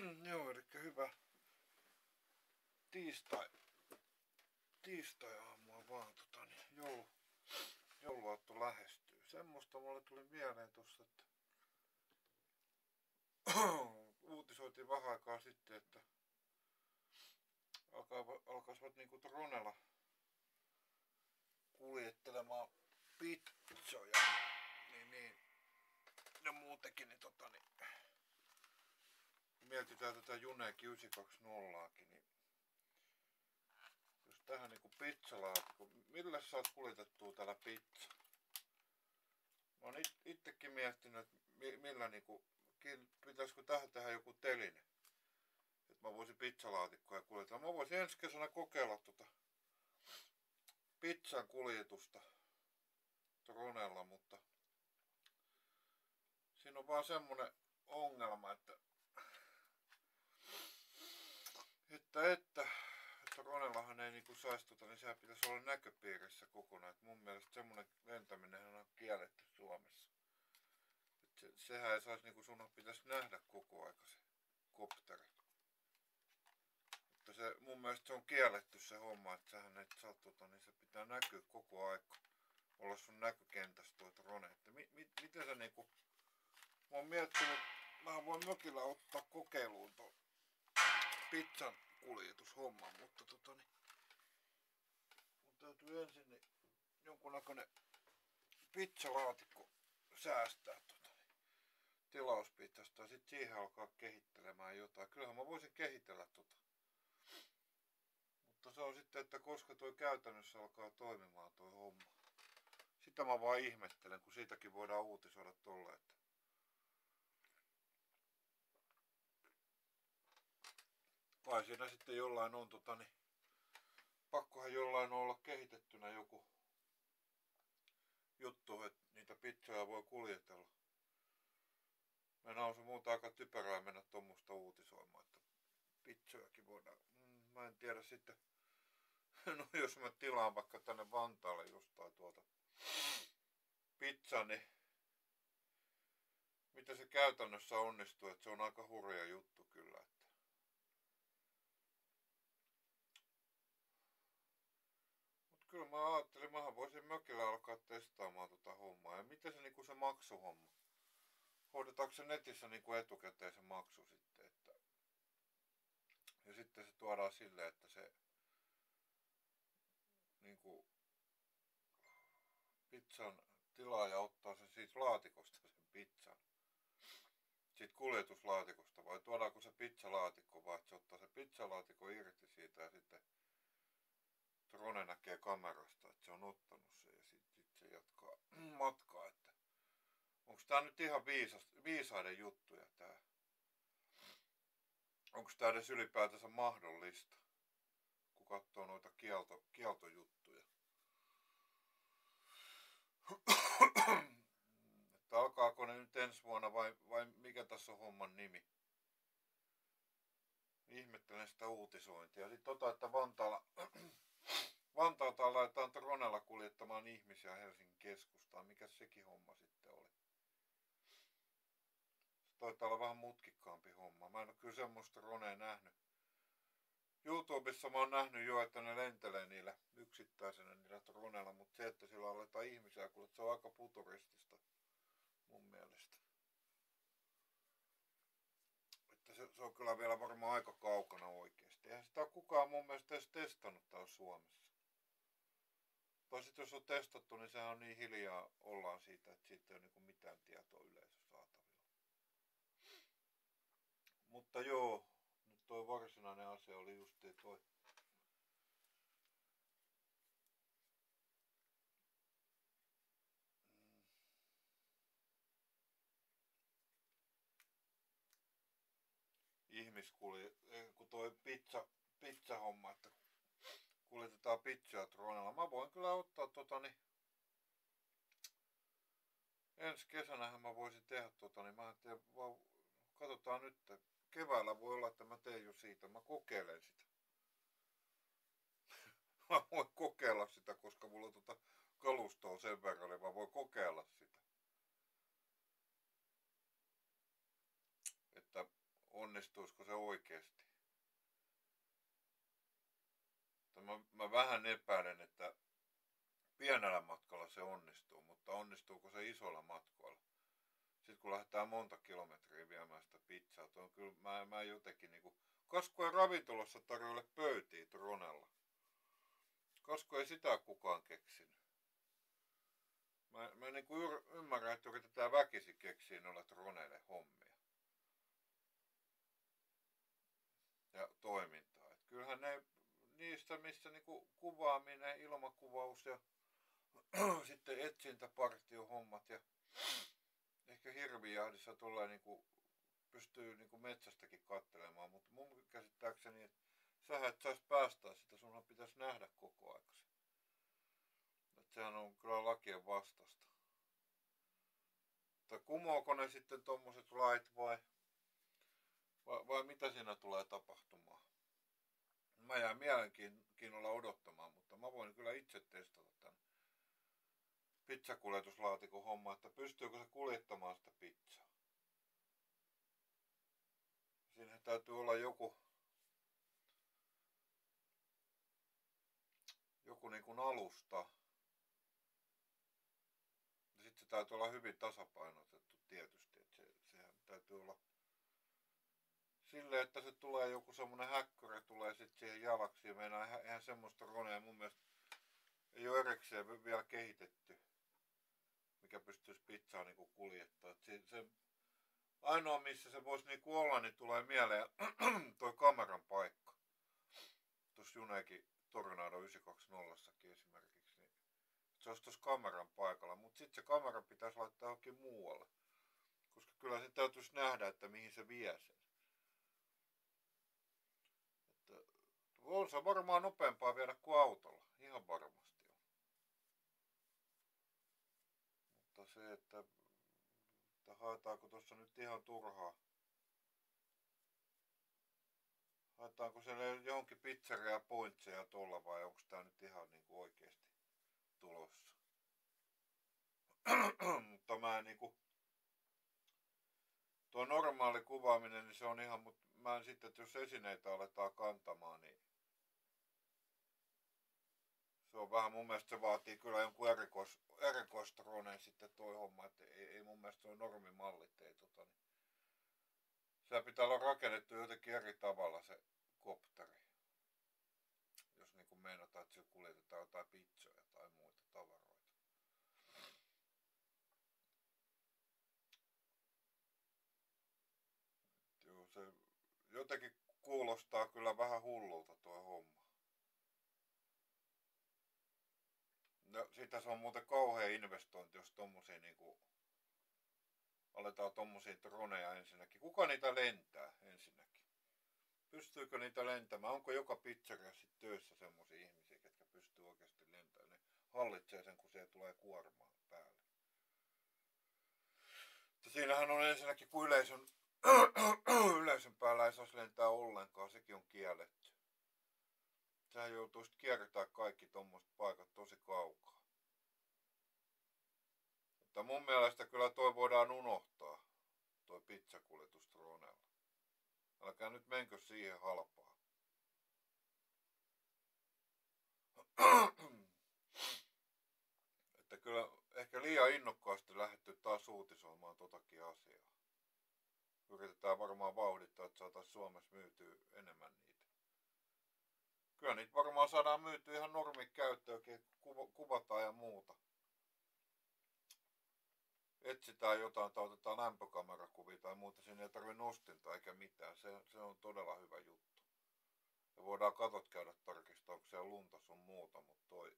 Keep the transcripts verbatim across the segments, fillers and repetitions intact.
Joo, eli hyvä tiistai, tiistai-aamua vaan tota, niin joulu, jouluaatto lähestyy. Semmoista mulle tuli mieleen tossa, että uutisoitiin vähän aikaa sitten, että alkaisivat niinku dronella kuljettelemaan pitsoja, niin, niin ja muutenkin, niin tota niin, mietitään tätä Junekin yhdeksänsataakaksikymmentäkin, niin jos tähän niinku pizzalaatikko, millä saat kuljetettua täällä pizza? Mä oon it, itsekin miettinyt, että millä niinku, pitäisikö tähän tehdä joku teline, että mä voisin pizzalaatikkoja kuljetella. Mä voisin ensi kesänä kokeilla tota pizzan kuljetusta dronella, mutta siinä on vaan semmonen ongelma, että että, että dronellahan ei niinku saisi tota, niin sehän pitäisi olla näköpiirissä kokonaan. Et mun mielestä semmonen lentäminen on kielletty Suomessa. Et se, sehän ei saisi niinku, sun pitäisi nähdä koko aika se kopteri. Mutta se, mun mielestä se on kielletty se homma, että sähän et saa tota, niin se pitää näkyä koko aika. Olla sun näkökentässä tuo drone. Että mi, mi, miten sä niinku, mä oon miettinyt, mä voin mökillä ottaa kokeiluun tuon pizzan kuljetushomman, mutta tota niin, mun täytyy ensin niin jonkunnäköinen pizzalaatikko säästää tota niin, tilauspizzasta ja sit siihen alkaa kehittelemään jotain. Kyllähän mä voisin kehitellä tota. Mutta se on sitten, että koska toi käytännössä alkaa toimimaan toi homma. Sitä mä vaan ihmettelen, kun siitäkin voidaan uutisoida tolle, että kai siinä sitten jollain on tota niin, pakkohan jollain olla kehitettynä joku juttu, että niitä pizzoja voi kuljetella. Meillä on se muuta aika typerää mennä tuommoista uutisoimaan, että pizzojakin voidaan. Mä en tiedä sitten, no jos mä tilaan vaikka tänne Vantaalle jostain tuota pizzan, niin miten se käytännössä onnistuu, että se on aika hurja juttu kyllä. Että mut kyllä mä ajattelin, mähän voisin mökillä alkaa testaamaan tota hommaa. Ja miten se niinku se maksuhomma? Hoidetaanko se netissä niinku etukäteen se maksu sitten, että ja sitten se tuodaan silleen, että se niinku pizzan tilaaja ottaa sen siitä laatikosta sen pizzan. Siitä kuljetuslaatikosta, vai tuodaanko se pizzalaatikko, vai että se ottaa se pizzalaatikko irti siitä ja sitten drone näkee kamerasta, että se on ottanut sen ja sitten sit se jatkaa matkaa, että onko tää nyt ihan viisas, viisaiden juttuja tää? Onko tää edes ylipäätänsä mahdollista, kun katsoo noita kielto, kieltojuttuja? Että alkaako ne nyt ensi vuonna vai, vai mikä tässä on homman nimi? Ihmettelen sitä uutisointia. Sitten tota, että Vantaalla, Vantaalta laitetaan dronella kuljettamaan ihmisiä Helsingin keskustaan. Mikä sekin homma sitten oli? Se taitaa olla vähän mutkikkaampi homma. Mä en ole kyllä semmoista dronea nähnyt. YouTubessa mä oon nähnyt jo, että ne lentelee niillä yksittäisenä niillä droneilla, mutta se, että sillä aletaan ihmisiä kuljettaa, se on aika futuristista mun mielestä. Että se, se on kyllä vielä varmaan aika kaukana oikeesti. Eihän sitä ole kukaan mun mielestä edes testannut täällä Suomessa. Tai sitten jos on testattu, niin sehän on niin hiljaa ollaan siitä, että siitä ei ole niinku mitään tietoa yleisö saatavilla. Mutta joo, nyt toi varsinainen asia oli justiin toi. Ihmiskulje, kun toi pizza, pizzahomma, että kuljetetaan pizzaa dronella. Mä voin kyllä ottaa tota niin, ensi kesänähän mä voisin tehdä tota niin, mä en tiedä, vaan katsotaan nyt, keväällä voi olla, että mä teen jo siitä, mä kokeilen sitä. Mä voin kokeilla sitä, koska mulla on tota kalustoa sen verran, niin mä voin kokeilla sitä. Että onnistuisiko se oikeesti. Mä, mä vähän epäilen, että pienellä matkalla se onnistuu, mutta onnistuuko se isolla matkoilla? Sitten kun lähdetään monta kilometriä viemään sitä pizzaa, on kyllä, mä, mä jotenkin niinku, koska ei ravintolassa tarjoile pöytiä Tronella. Koska ei sitä kukaan keksinyt. Mä, mä niinku ymmärrän, että yritetään väkisin keksiä noille Troneille hommia. Ja toimintaa. Et kyllähän ne niistä, missä niinku kuvaaminen, ilmakuvaus ja sitten etsintäpartiohommat ja ehkä hirvijahdissa tulee niinku, pystyy niinku metsästäkin katselemaan, mutta mun käsittääkseni, että sä et sais päästää sitä, sunhan pitäisi nähdä koko ajan. Et sehän on kyllä lakien vastasta. Tai kumoako ne sitten tommoset lait vai, vai, vai mitä siinä tulee tapahtumaan? Mä jään mielenkiinnolla odottamaan, mutta mä voin kyllä itse testata tän pizzakuljetuslaatikon homma, että pystyykö se kuljettamaan sitä pizzaa. Siinähän täytyy olla joku joku niin kuin alusta. Ja sitten se täytyy olla hyvin tasapainotettu tietysti, että se, sehän täytyy olla silleen, että se tulee joku semmonen häkköre tulee sitten siihen jalaksiin. Meinaa eihän semmoista ronea mun mielestä ei ole erikseen vielä kehitetty, mikä pystyisi pizzaa niinku kuljettaa. Se, se ainoa missä se voisi niinku olla, niin tulee mieleen toi kameran paikka. Tuossa Juneekin Tornado yhdeksänsataakaksikymmentäkin esimerkiksi. Niin se olisi tuossa kameran paikalla, mutta sitten se kamera pitäisi laittaa johonkin muualle. Koska kyllä se täytyisi nähdä, että mihin se vie sen. Että on se varmaan nopeampaa viedä kuin autolla. Ihan varmasti on. Mutta se, että, että haetaanko tuossa nyt ihan turhaa. Haetaanko siellä johonkin pizzeria ja pointseja tuolla vai onko tää nyt ihan niinku oikeesti tulossa. Mutta mä en niinku tuo normaali kuvaaminen, niin se on ihan, mutta mä en sitten, että jos esineitä aletaan kantamaan, niin se on vähän, mun mielestä se vaatii kyllä jonkun erikois, erikoistroneen sitten toi homma, että ei, ei mun mielestä se on normimallit, ei tota niin. Siellä pitää olla rakennettu jotenkin eri tavalla se kopteri. Jos niinku meinataan, että siellä kuljetetaan jotain pizzoja tai muita tavaroita. Joo, se jotenkin kuulostaa kyllä vähän hullulta tuo homma. No, siitä se on muuten kauhea investointi, jos tommosia niinku aletaan tommosia droneja ensinnäkin. Kuka niitä lentää ensinnäkin? Pystyykö niitä lentämään? Onko joka pizzeria sit töissä semmosia ihmisiä, ketkä pystyy oikeasti lentämään? Ne hallitsee sen, kun siellä tulee kuormaa päälle. Mutta siinähän on ensinnäkin, kun yleisön, yleisön päällä ei saisi lentää ollenkaan, sekin on kielletty. Sehän joutuisi kiertää kaikki tommoset paikat tosi kaukaa. Mutta mun mielestä kyllä toi voidaan unohtaa, toi pizzakuljetus dronella. Älkää nyt menkö siihen halpaa. Että kyllä ehkä liian innokkaasti lähdetty taas uutisoimaan totakin asiaa. Yritetään varmaan vauhdittaa, että saataisiin Suomessa myytyä enemmän niitä. Kyllä niitä varmaan saadaan myytyä ihan normikäyttöönkin, kuvataan ja muuta. Etsitään jotain tai otetaan lämpökamerakuvia tai muuta, siinä ei tarvitse nostinta eikä mitään. Se, se on todella hyvä juttu. Ja voidaan katot käydä tarkistaa, onko siellä lunta sun muuta, mutta toi...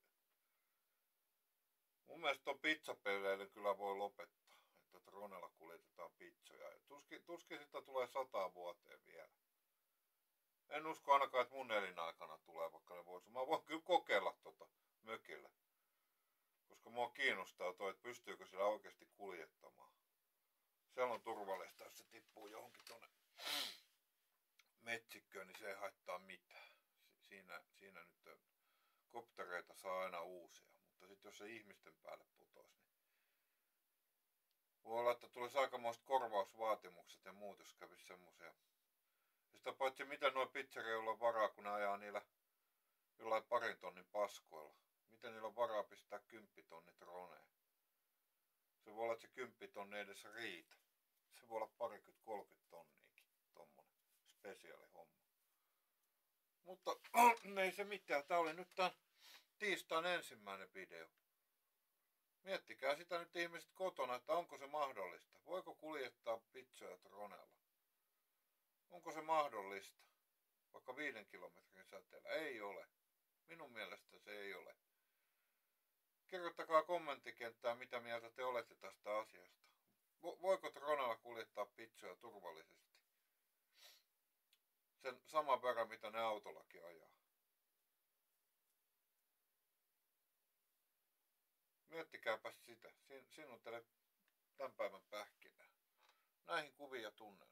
Mun mielestä ton pizzapelleily kyllä voi lopettaa, että dronella kuljetetaan pizzoja. Tuskin, tuskin sitä tulee sataan vuoteen vielä. En usko ainakaan, että mun elinaikana tulee, vaikka ne vois. Mä voin kyllä kokeilla tota mökillä. Koska mua kiinnostaa toi, että pystyykö sillä oikeasti kuljettamaan. Siellä on turvallista, jos se tippuu johonkin tonne metsikköön, niin se ei haittaa mitään. Siinä, siinä nyt koptereita saa aina uusia. Mutta sitten jos se ihmisten päälle putoisi, niin voi olla, että tulisi aikamoiset korvausvaatimukset ja muut, jos kävisi semmoisia Sitä paitsi miten nuo pizzereilla on varaa, kun ne ajaa niillä jollain parin tonnin paskoilla. Miten niillä on varaa pistää kymppitonnit roneen? Se voi olla, että se kymppitonni ei edes riitä. Se voi olla parikymmentä kolmekymmentä tonniakin, tommonen spesiaalihomma. Mutta ei se mitään. Tää oli nyt tän tiistain ensimmäinen video. Miettikää sitä nyt ihmiset kotona, että onko se mahdollista. Voiko kuljettaa pizzoja dronella? Onko se mahdollista? Vaikka viiden kilometrin säteellä. Ei ole. Minun mielestä se ei ole. Kirjoittakaa kommenttikenttään, mitä mieltä te olette tästä asiasta. Voiko dronella kuljettaa pizzoja turvallisesti? Sen saman verran, mitä ne autollakin ajaa. Miettikääpäs sitä. Sinun teille tämän päivän pähkinää. Näihin kuvia tunnen.